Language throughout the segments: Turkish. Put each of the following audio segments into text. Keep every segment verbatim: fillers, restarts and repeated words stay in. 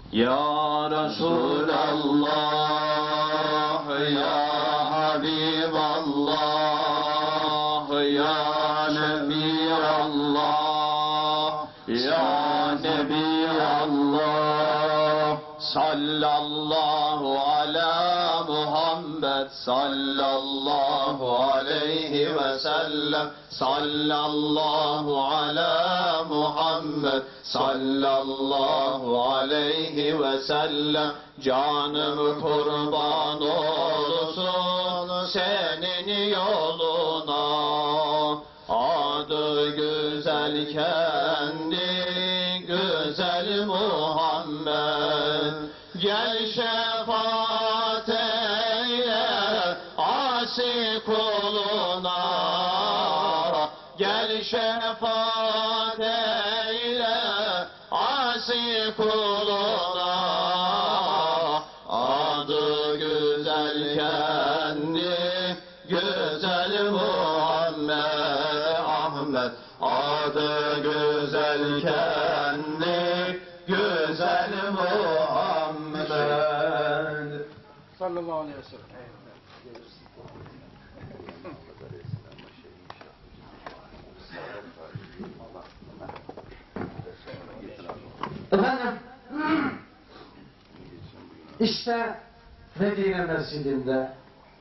Ya Resulallah, Ya Habiballah, Ya Nebiyallah, Ya Nebiyallah, sallallahu ala Muhammed, sallallahu aleyhi ve sellem, sallallahu ala Muhammed, sallallahu aleyhi ve sellem. Canım kurban olsun senin yoluna, adı güzel kendi güzel Muhammed. Gel şefaat eyle asi kuluna, gel şefaat eyle asi kuluna, adı güzel kendi güzel Muhammed Ahmet, adı güzel kendi güzel Muhammed sallallahu aleyhi ve sellem. Efendim, işte Medine Mescidinde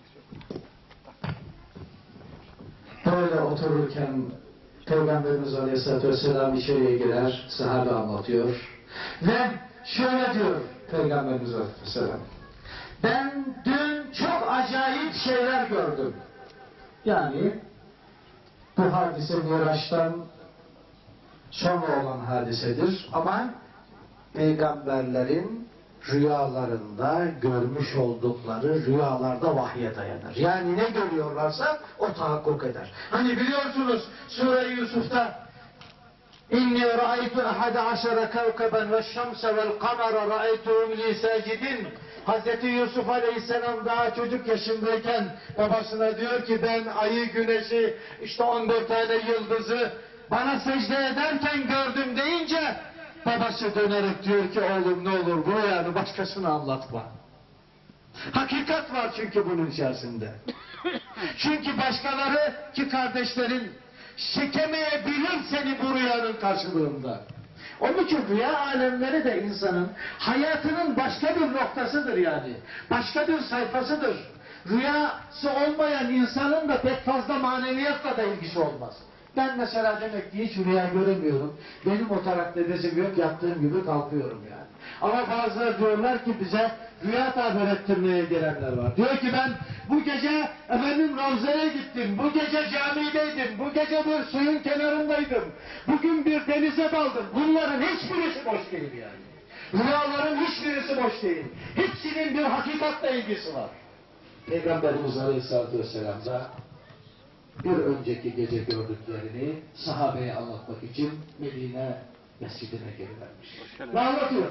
böyle otururken Peygamberimiz Aleyhisselatü Vesselam içeriye girer, sahabe anlatıyor ve şöyle diyor Peygamberimiz Aleyhisselam: ben dün çok acayip şeyler gördüm. Yani bu hadise Miraç'tan sonra olan hadisedir ama peygamberlerin rüyalarında görmüş oldukları rüyalarda vahye dayanır. Yani ne görüyorlarsa o tahakkuk eder. Hani biliyorsunuz Sure-i Yusuf'ta İnni ra'aytu ahada aşara kevkeben ve şemse vel kamera ra'aytuhum li sacidin. Hazreti Yusuf Aleyhisselam daha çocuk yaşındayken babasına diyor ki ben ayı, güneşi, işte on dört tane yıldızı bana secde ederken gördüm deyince babası dönerek diyor ki oğlum ne olur bu yani başkasına anlatma. Hakikat var çünkü bunun içerisinde. Çünkü başkaları ki kardeşlerin çekemeyebilir seni bu rüyanın karşılığında. Onun için rüya alemleri de insanın hayatının başka bir noktasıdır yani. Başka bir sayfasıdır. Rüyası olmayan insanın da pek fazla maneviyatla da ilgisi olmaz. Ben mesela demek ki hiç rüya göremiyorum. Benim o tarakta bezim yok, yattığım gibi kalkıyorum yani. Ama bazıları diyorlar ki bize rüya tabir ettirmeye gelenler var. Diyor ki ben bu gece efendim Ravza'ya gittim, bu gece camideydim, bu gece bir suyun kenarındaydım, bugün bir denize daldım. Bunların hiçbirisi boş değil yani. Rüyaların hiçbirisi boş değil. Hepsinin bir hakikatle ilgisi var. Peygamberimiz Aleyhisselatü Vesselam da bir önceki gece gördüklerini sahabeye anlatmak için Medine Mescidine gelivermiş. Ve anlatıyor.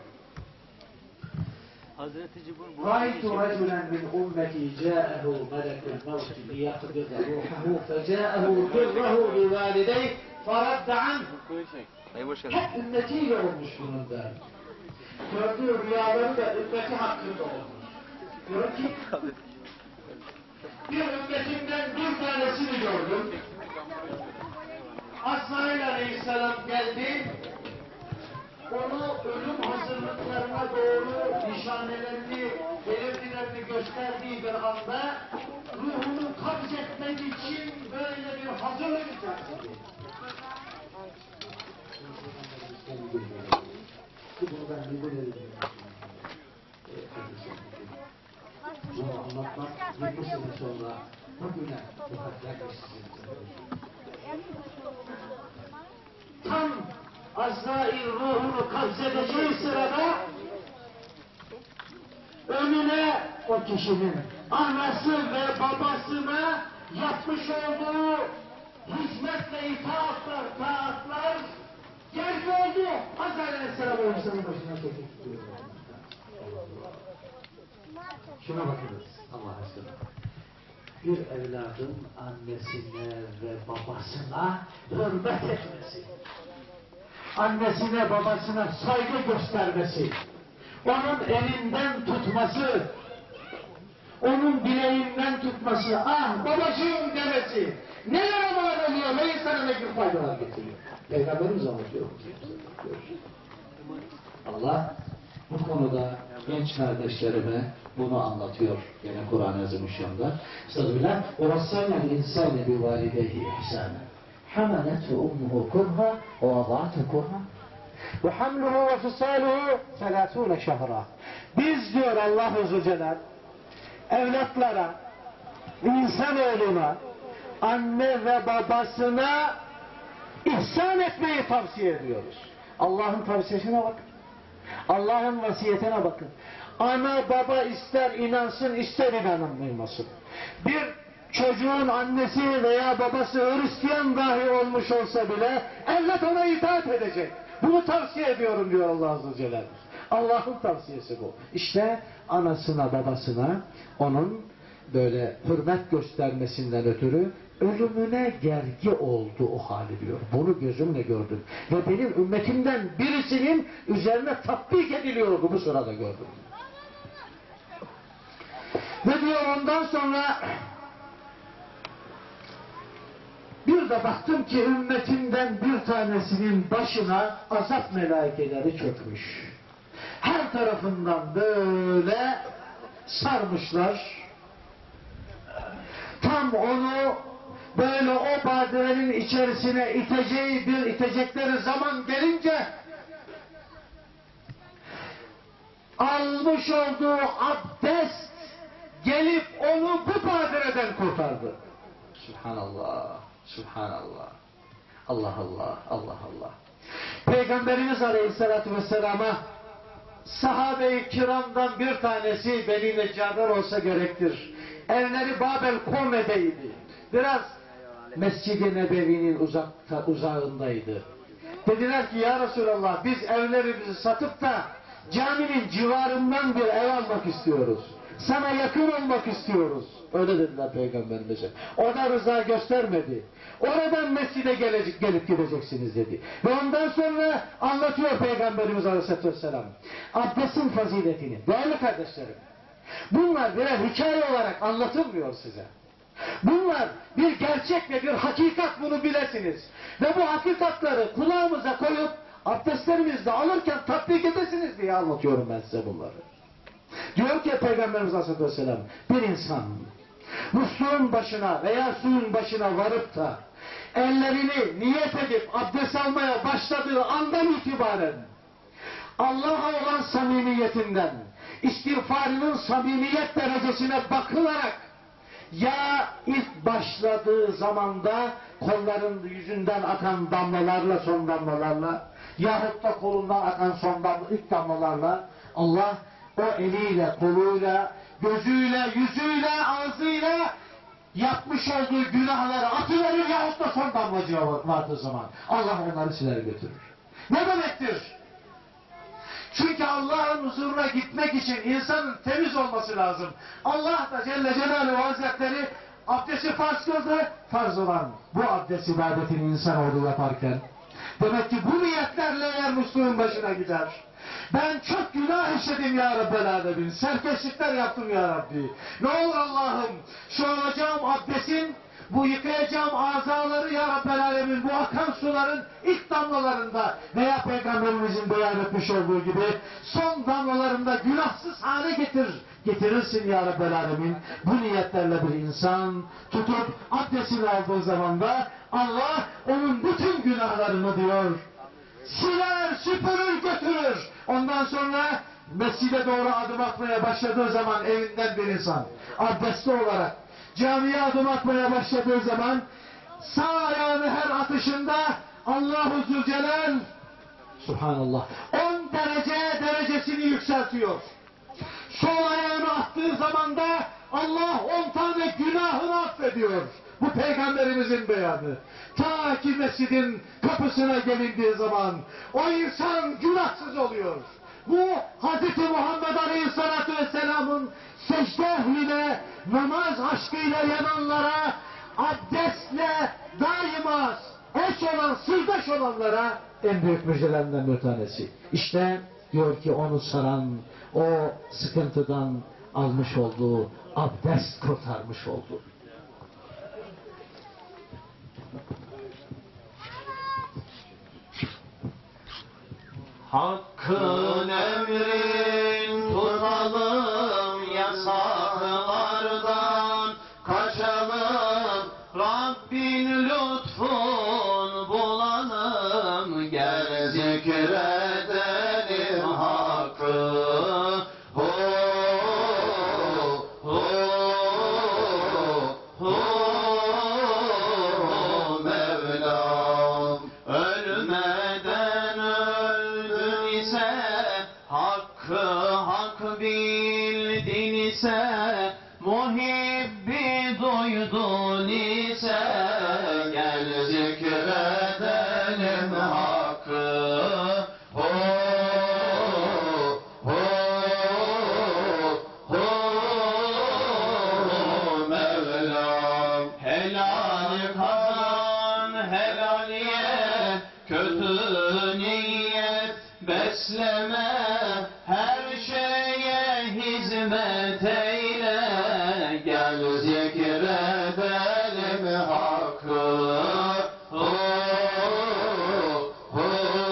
رأيت رجلا من أمتي جاءه ملك الموت ليقبض روحه فجاءه بره بوالديه فرد عنه. Hep ümmetiyle olmuş bunun da. Gördüğü rüyaları da ümmeti hakkında olmuş. Diyor ki bir ümmetimden bir tanesini gördüm. Azrail Aleyhisselam geldi. Onu ölüm hazırlıklarına doğru nişanelerini, belirtilerini gösterdiği bir anda ruhunu kabz etmek için böyle bir hazırlık içerisinde. Bunu anlatmak yirmi sene sonra bugüne muhakkak tam Azrail ruhunu kabzedeceği sırada önüne o kişinin anası ve babasına yapmış olduğu hizmet ve itaatlar, taatlar gerçi oldu. Azrail Aleyhisselam o insanın başına çekip tutuyor. Şuna bakınız Allah aşkına. Bir evladın annesine ve babasına hürmet etmesi, annesine babasına saygı göstermesi, onun elinden tutması, onun bileğinden tutması, ah babacığım demesi, neler mal oluyor ve insana ne gibi faydalar getiriyor. Peygamberimiz anlatıyor. Allah bu konuda genç kardeşlerime bunu anlatıyor. Yine Kur'an-ı Azimüşşan'da. Estağfirullah. وَوَصَّيْنَا الْاِنْسَانَ بِوَالِدَيْهِ اِحْسَانًا حَمَلَتْهُ اُمُّهُ كُرْهًا وَوَضَعَتْهُ كُرْهًا وَحَمْلُهُ وَفِصَالُهُ ثَلَاثُونَ شَهْرًا. Biz diyor Allah-u Zülcelal, evlatlara, insanoğluna, anne ve babasına ihsan etmeyi tavsiye ediyoruz. Allah'ın tavsiyesine bakın. Allah'ın vasiyetine bakın. Ana baba ister inansın ister inanılmasın. Bir çocuğun annesi veya babası Hristiyan dahi olmuş olsa bile evlat ona itaat edecek. Bunu tavsiye ediyorum diyor Allah Azze ve Celle. Allah'ın tavsiyesi bu. İşte anasına babasına onun böyle hürmet göstermesinden ötürü ölümüne gergi oldu o hali diyor. Bunu gözümle gördüm. Ve benim ümmetimden birisinin üzerine tatbik ediliyordu bu sırada gördüm. Ve diyor ondan sonra bir de baktım ki ümmetimden bir tanesinin başına azap melaikeleri çökmüş. Her tarafından böyle sarmışlar. Tam onu böyle o badirenin içerisine iteceği bir itecekleri zaman gelince almış olduğu abdest gelip onu bu badireden kurtardı. Subhanallah, Subhanallah. Allah Allah, Allah Allah. Peygamberimiz Aleyhisselatü Vesselam'a sahabe-i kiramdan bir tanesi Beni Neccaber olsa gerektir. Evleri Babel Kome'deydi. Biraz Mescid-i Nebevi'nin uzakta, uzağındaydı. Dediler ki ya Resulallah biz evlerimizi satıp da caminin civarından bir ev almak istiyoruz. Sana yakın olmak istiyoruz. Öyle dediler Peygamberimize. O da rıza göstermedi. Oradan mescide gelecek, gelip gideceksiniz dedi. Ve ondan sonra anlatıyor Peygamberimiz Aleyhisselatü Vesselam abdestin faziletini. Değerli kardeşlerim, bunlar birer hikaye olarak anlatılmıyor size. Bunlar bir gerçek ve bir hakikat, bunu bilesiniz. Ve bu hakikatları kulağımıza koyup abdestlerimizde alırken tatbik edesiniz diye anlatıyorum ben size bunları. Diyor ki Peygamberimiz Aleyhisselatü Vesselam, bir insan musluğun başına veya suyun başına varıp da ellerini niyet edip abdest almaya başladığı andan itibaren Allah'a olan samimiyetinden, istiğfarının samimiyet derecesine bakılarak ya ilk başladığı zamanda kolların yüzünden akan damlalarla, son damlalarla, yahut da kolundan akan son damla, ilk damlalarla Allah o eliyle, koluyla, gözüyle, yüzüyle, ağzıyla yapmış olduğu günahları atıverir yahut da son damlacıya vardığı zaman Allah onları siler götürür. Ne demektir? Çünkü Allah'ın huzuruna gitmek için insanın temiz olması lazım. Allah da Celle Celaluhu Hazretleri abdesti farz kıldı. Farz olan bu abdest ibadetini insanoğlu yaparken demek ki bu niyetlerle eğer musluğun başına gider. Ben çok günah işledim ya Rabbel Alemin. Serkeşlikler yaptım ya Rabbi. Ne olur Allah'ım şu alacağım abdestin, bu yıkayacağım azaları ya Rabbel Alemin, bu akan suların ilk damlalarında veya Peygamberimizin beyan etmiş olduğu gibi son damlalarında günahsız hale getir. Getirirsin ya Rabbel Alemin. Bu niyetlerle bir insan tutup abdestini aldığı zaman da Allah onun bütün günahlarını diyor siler, süpürür, götürür. Ondan sonra mescide doğru adım atmaya başladığı zaman evinden bir insan abdestli olarak camiye adım atmaya başladığı zaman sağ ayağını her atışında Allah-u Zülcelal Subhanallah on derece derecesini yükseltiyor. Sol ayağını attığı zaman da Allah on tane günahını affediyor. Bu Peygamberimizin beyanı. Ta ki mescidin kapısına gelindiği zaman o insan günahsız oluyor. Bu Hz. Muhammed Aleyhisselatü Vesselam'ın secde ehline, namaz aşkıyla yananlara, abdestle daima eş olan, sırdaş olanlara en büyük müjdelerinden bir tanesi. İşte Diyor ki onu saran o sıkıntıdan almış olduğu abdest kurtarmış oldu. Hakkın emrin tutalım, yasaklardan kaçalım, Rabbin lütfun bulalım, gel zikredelim hakkı. Hu, hu, hu, Mevlam. Ölmeden öldün ise, hakkı hak bildin ise, muhibbi duydun ise, gel zikredelim hakkı. Hu, hu, hu, Mevlam. Helal kazan, helal ye, kötü niyet besleme, her şeye hizmet eyle, gel zikredelim hakkı. Hu, hu,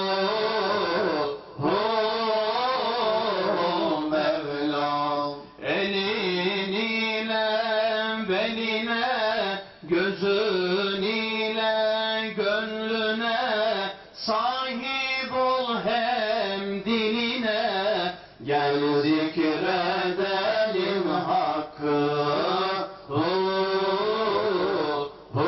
hu, Mevlam. Elin ile beline, gözün ile gönlüne, sahip ol hem diline, gel zikredelim hakkı. Hu, hu,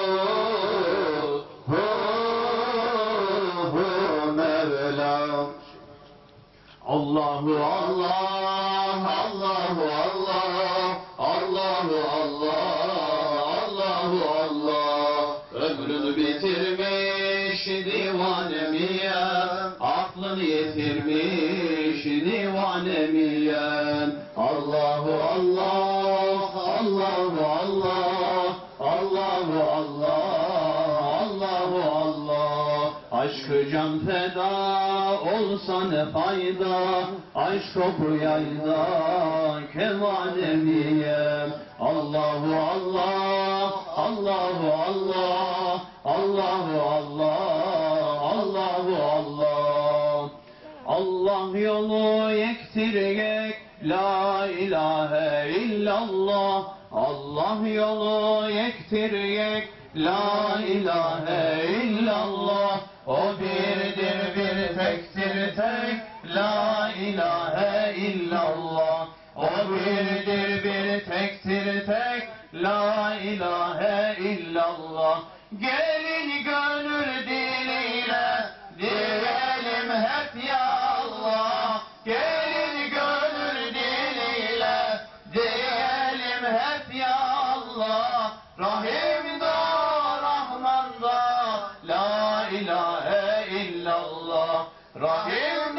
hu, hu, Mevlam. Allahu Allah, Allahu Allah, Allahu Allah, Allahu Allah. Ömrünü bitirmiş divane miyen, aklını yitirmiş divane miyen. Allahu Allah, Allahu Allah, Allahu Allah, Allahu Allah. Aşkı can feda olsa ne fayda, aşk topu yayda kevanemiyem. Allahu Allah, Allahu Allah, Allahu Allah, Allahu Allah. Allah yolu yektir yek, la ilahe illallah. Allah yolu yektir yek, la ilahe illallah. O birdir bir tektir tek, la ilahe illallah. O birdir bir tektir tek, la ilahe illallah. Gelin gönül diliyle diyelim hep ya Allah. Gelin gönül diliyle diyelim hep ya Allah. Rahim'da Rahman'da la ilahe illallah. Rahim